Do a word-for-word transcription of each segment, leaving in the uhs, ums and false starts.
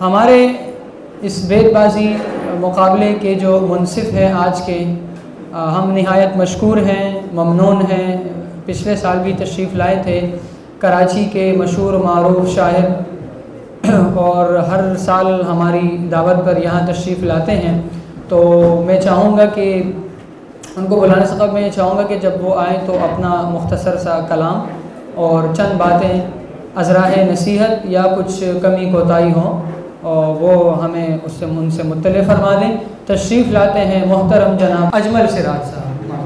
ہمارے اس بیت بازی مقابلے کے جو منصف ہیں آج کے، ہم نہایت مشکور ہیں، ممنون ہیں۔ پچھلے سال بھی تشریف لائے تھے، کراچی کے مشہور معروف شاعر، اور ہر سال ہماری دعوت پر یہاں تشریف لاتے ہیں۔ تو میں چاہوں گا کہ ان کو بلانے سے قبل میں یہ چاہوں گا کہ جب وہ آئیں تو اپنا مختصر سا کلام اور چند باتیں عذراء نصیحت یا کچھ کمی کوتاہی ہوں اور وہ ہمیں اس سے ان سے مطلع فرما دیں۔ تشریف لاتے ہیں محترم جناب اجمل سراج صاحب۔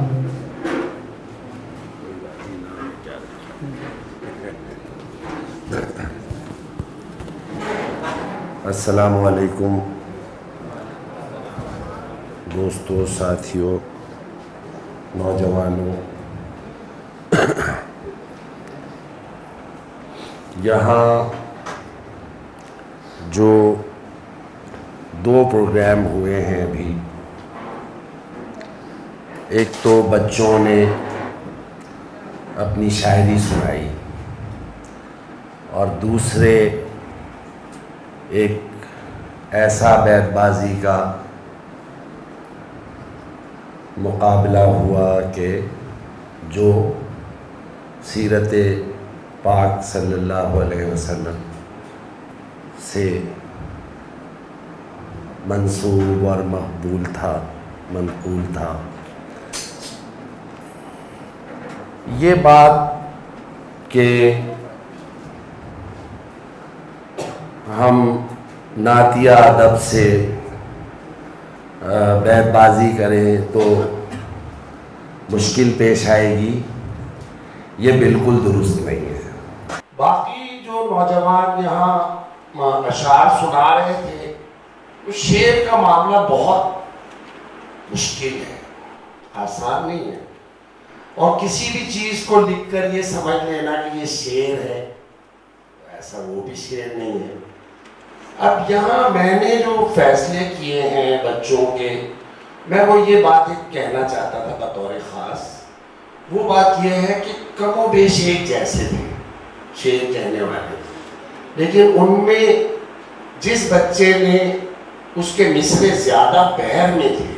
السلام علیکم دوستوں، ساتھیوں، نوجوانوں۔ یہاں جو دو پروگرام ہوئے ہیں ابھی، ایک تو بچوں نے اپنی شاعری سنائی اور دوسرے ایک ایسا بیت بازی کا مقابلہ ہوا کہ جو سیرت پاک صلی اللہ علیہ وسلم سے منسوب اور مقبول تھا، منقول تھا۔ یہ بات کہ ہم نعتیہ ادب سے بیت بازی کریں تو مشکل پیش آئے گی، یہ بالکل درست نہیں ہے۔ باقی جو نوجوان یہاں اشعار سنا رہے تھے، اس شعر کا معاملہ بہت مشکل ہے، آسان نہیں ہے، اور کسی بھی چیز کو لکھ کر یہ سمجھ لینا کہ یہ شعر ہے، ایسا وہ بھی شعر نہیں ہے۔ اب یہاں میں نے جو فیصلے کیے ہیں بچوں کے، میں وہ یہ بات کہنا چاہتا تھا بطور خاص۔ وہ بات یہ ہے کہ کم و بیش ایک جیسے تھے شعر کہنے والے، لیکن ان میں جس بچے نے اس کے مصرے زیادہ بحر میں تھے،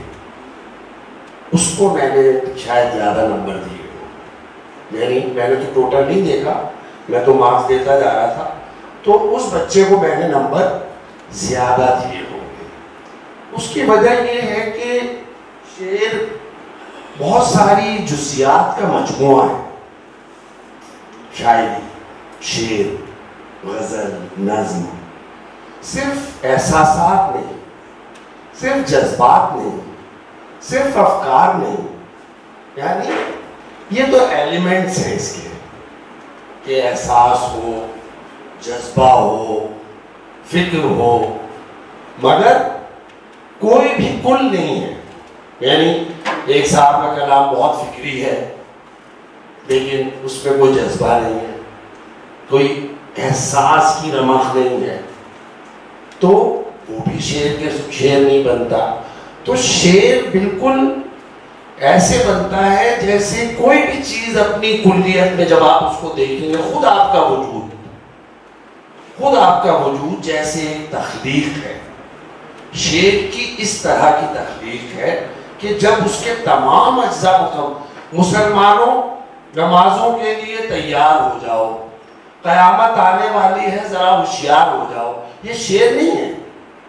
اس کو میں نے شاید زیادہ نمبر دیے۔ یعنی میں نے تو ٹوٹل نہیں دیکھا، میں تو مارکس دیتا جا رہا تھا، تو اس بچے کو میں نے نمبر زیادہ دیے ہوں گے۔ اس کی وجہ یہ ہے کہ شعر بہت ساری جزیات کا مجموعہ ہے۔ شاعری، شعر، غزل، نظم صرف احساسات نہیں، صرف جذبات نہیں، صرف افکار نہیں، یعنی یہ تو ایلیمنٹس ہیں اس کے، کہ احساس ہو، جذبہ ہو، فکر ہو، مگر کوئی بھی کل نہیں ہے۔ یعنی ایک صاحب کا کلام بہت فکری ہے لیکن اس میں کوئی جذبہ نہیں ہے، کوئی احساس کی رمق نہیں ہے، تو وہ بھی شعر کے شعر نہیں بنتا۔ تو شعر بالکل ایسے بنتا ہے جیسے کوئی بھی چیز اپنی کلیت میں جب آپ اس کو دیکھیں گے، خود آپ کا وجود خود آپ کا وجود جیسے تخلیق ہے۔ شعر کی اس طرح کی تخلیق ہے کہ جب اس کے تمام اجزاء مسلمانوں نمازوں کے لیے تیار ہو جاؤ، قیامت آنے والی ہے ذرا ہوشیار ہو جاؤ، یہ شعر نہیں ہے،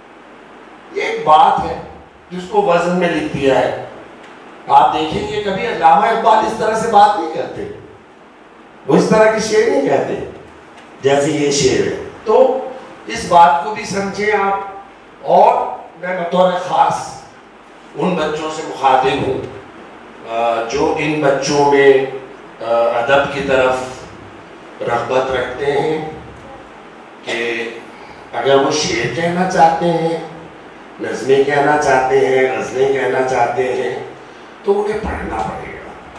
یہ ایک بات ہے جس کو وزن میں لکھ دیا ہے۔ آپ دیکھیں گے کبھی علامہ اقبال اس طرح سے بات نہیں کرتے، وہ اس طرح کی شعر نہیں کہتے جیسے یہ شعر ہے۔ تو اس بات کو بھی سمجھیں آپ، اور میں بطور خاص ان بچوں سے مخاطب ہوں جو ان بچوں میں ادب کی طرف رغبت رکھتے ہیں، کہ اگر وہ شعر کہنا چاہتے ہیں، نظمیں کہنا چاہتے ہیں، غزلیں کہنا چاہتے ہیں، تو انہیں پڑھنا پڑے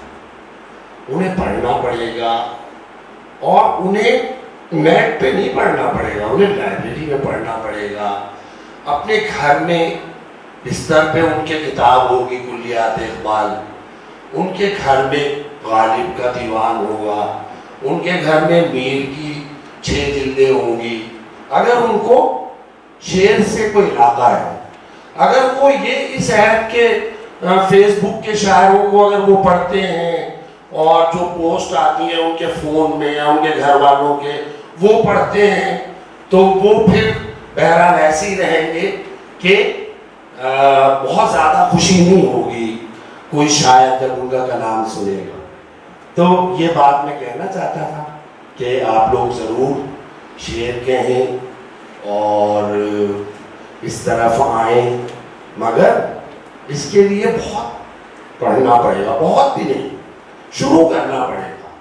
گا، انہیں پڑھنا پڑے گا، اور انہیں نیٹ پہ نہیں پڑھنا پڑے گا، انہیں لائبریری میں پڑھنا پڑے گا۔ اپنے گھر میں بستر پہ ان کے کتاب ہوگی کلیات اقبال، ان کے گھر میں غالب کا دیوان ہوگا، ان کے گھر میں میر کی چھ جلدیں ہوں گی۔ اگر ان کو شعر سے کوئی علاقہ ہے. اگر وہ یہ اس عہد کے فیس بک کے شاعروں کو اگر وہ پڑھتے ہیں اور جو پوسٹ آتی ہیں ان کے فون میں یا ان کے گھر والوں کے وہ پڑھتے ہیں تو وہ پھر بہرحال ایسے ہی رہیں گے کہ بہت زیادہ خوشی نہیں ہوگی کوئی شاعر جب ان کا کلام سنے گا. تو یہ بات میں کہنا چاہتا تھا کہ آپ لوگ ضرور شعر کہیں اور اس طرف آئیں، مگر اس کے لیے بہت پڑھنا پڑے گا، بہت بھی نہیں، شروع کرنا پڑے گا.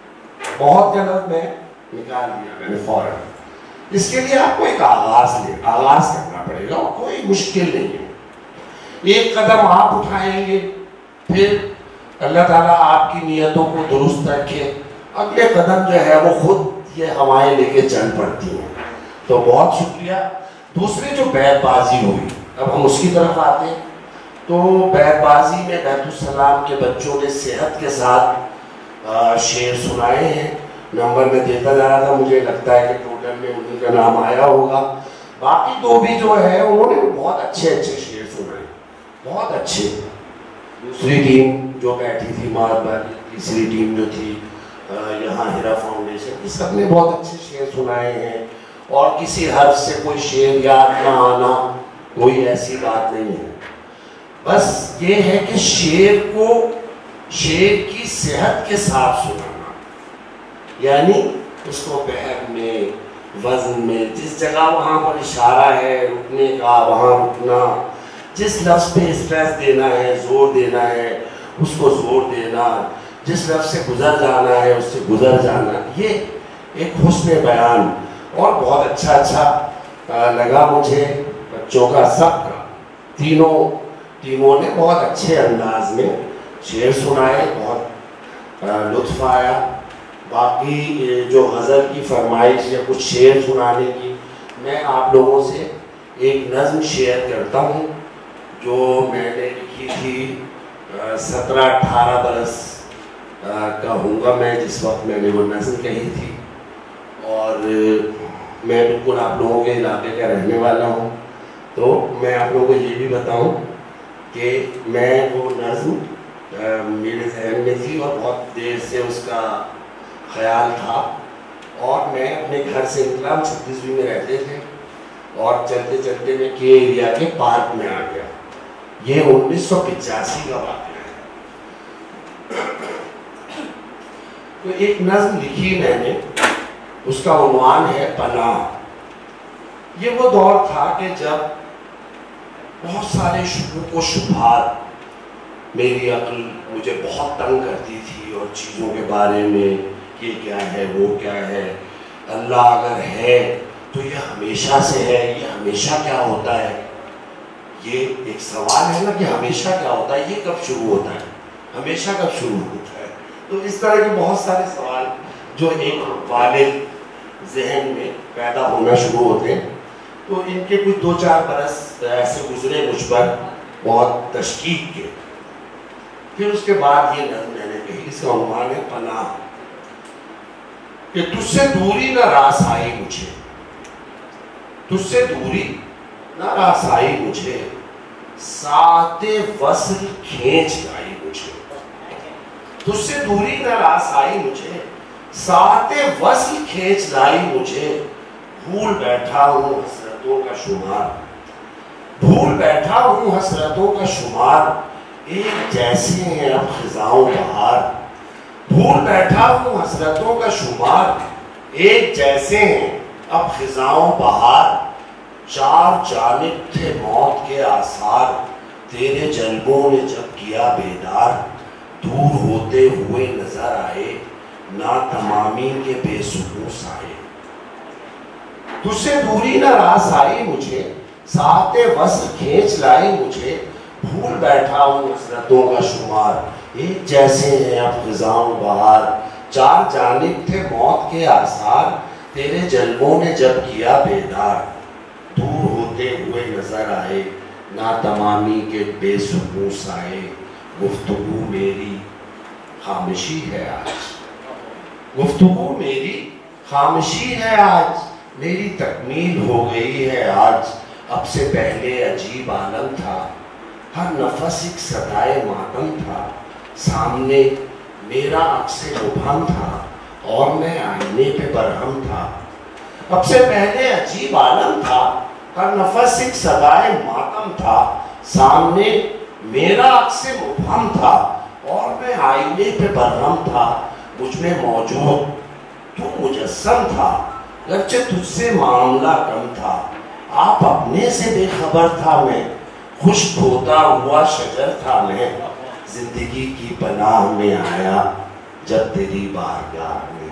بہت غلط میں نکال دیا میں نے فوراً. اس کے لیے آپ کو ایک آغاز لے آغاز کرنا پڑے گا، کوئی مشکل نہیں ہے. ایک قدم آپ اٹھائیں گے، پھر اللہ تعالیٰ آپ کی نیتوں کو درست رکھے، اگلے قدم جو ہے وہ خود یہ ہوائیں لے کے چل پڑتی ہیں. تو بہت شکریہ. دوسری جو بیت بازی ہوئی، اب ہم اس کی طرف آتے ہیں. تو بیت بازی میں بیت السلام کے بچوں نے صحت کے ساتھ شعر سنائے ہیں. نمبر میں دیتا جا رہا تھا، مجھے لگتا ہے کہ ٹوٹل میں انہیں کا نام آیا ہوگا. باقی دو بھی جو ہے انہوں نے بہت اچھے اچھے شعر سنائے، بہت اچھے. دوسری ٹیم جو بیٹھی تھی مار تیسری ٹیم جو تھی یہاں ہیرا فاؤنڈیشن کی، سب نے بہت اچھے شعر سنائے ہیں. اور کسی حرف سے کوئی شعر یاد نہ آنا کوئی ایسی بات نہیں ہے. بس یہ ہے کہ شعر کو شعر کی صحت کے ساتھ سنانا، یعنی اس کو بحر میں، وزن میں، جس جگہ وہاں پر اشارہ ہے رکنے کا وہاں رکنا، جس لفظ پہ اسٹریس دینا ہے، زور دینا ہے اس کو زور دینا، جس لفظ سے گزر جانا ہے اس سے گزر جانا. یہ ایک حسن بیان اور بہت اچھا اچھا لگا مجھے. بچوں کا سب کا تینوں ٹیموں نے بہت اچھے انداز میں شعر سنائے، بہت لطف آیا. باقی جو غزل کی فرمائش یا کچھ شعر سنانے کی، میں آپ لوگوں سے ایک نظم شیئر کرتا ہوں جو میں نے لکھی تھی. سترہ اٹھارہ برس کا ہوں گا میں جس وقت میں نے وہ نظم کہی تھی، اور میں بالکل آپ لوگوں کے علاقے کا رہنے والا ہوں. تو میں آپ لوگوں کو یہ بھی بتاؤں کہ میں وہ نظم میرے ذہن میں تھی اور بہت دیر سے اس کا خیال تھا، اور میں اپنے گھر سے نکلا، ہم چھتیسویں میں رہتے تھے، اور چلتے چلتے میں کے ایریا کے پارک میں آ گیا. یہ انیس سو پچاسی کا واقعہ ہے. تو ایک نظم لکھی میں نے، اس کا عنوان ہے پناہ. یہ وہ دور تھا کہ جب بہت سارے شکوک و شبہات، میری عقل مجھے بہت تنگ کرتی تھی اور چیزوں کے بارے میں، یہ کیا ہے وہ کیا ہے، اللہ اگر ہے تو یہ ہمیشہ سے ہے، یہ ہمیشہ کیا ہوتا ہے. یہ ایک سوال ہے نا کہ ہمیشہ کیا ہوتا ہے، یہ کب شروع ہوتا ہے، ہمیشہ کب شروع ہوتا ہے. تو اس طرح کے بہت سارے سوال جو ایک والد ذہن میں پیدا ہونا شروع ہوتے ہیں. تو ان کے کچھ دو چار برس ایسے گزرے مجھ پر بہت تشکیق کے. پھر اس کے بعد یہ نظم میں نے کہی، اس کا عنوان ہے پناہ. کہ تجھ سے دوری نہ راس آئی مجھے، تجھ سے دوری نہ راس آئی مجھے، ساعت وصل کھینچ لائی مجھے. تجھ سے دوری نہ راس آئی مجھے، ساعت وصل کھینچ لائی مجھے. بھول بیٹھا ہوں حسرتوں کا شمار، بھول بیٹھا ہوں حسرتوں کا شمار، ایک جیسے ہیں اب خزاؤں بہار. بھول بیٹھا ہوں حسرتوں کا شمار، ایک جیسے ہیں اب خزاؤں بہار. چار جانب تھے موت کے آثار، تیرے جلبوں نے جب کیا بیدار. دور ہوتے ہوئے نظر آئے نا تمامی کے بے سکون سائے. تجھ سے دوری نہ راس آئی مجھے، ساعت وصل کھینچ لائی مجھے. بھول بیٹھا ہوں حسرتوں کا شمار، ایک جیسے ہیں اب خزاؤں بہار. چار جانب تھے موت کے آثار، تیرے جلبوں نے جب کیا بیدار. دور ہوتے ہوئے نظر آئے نا تمامی کے بے سکون سائے. گفتگو میری خامشی ہے آج، گفتگو میری خامشی ہے آج. میری تکمیل ہو گئی ہے آج، اب سے پہلے عجیب عالم تھا، ہر نفس ایک صدائے ماتم تھا، سامنے میرا عکس مبہم تھا اور میں آئینے پہ برہم تھا۔ اب سے پہلے عجیب عالم تھا، ہر نفس ایک صدائے ماتم تھا، سامنے میرا عکس مبہم تھا اور میں آئینے پہ برہم تھا۔ مجھ میں موجود تو مجسم تھا، گرچہ تجھ سے معاملہ کم تھا، آپ اپنے سے بے خبر تھا میں، خشک ہوتا ہوا شجر تھا میں، زندگی کی پناہ میں آیا جب تیری بارگاہ میں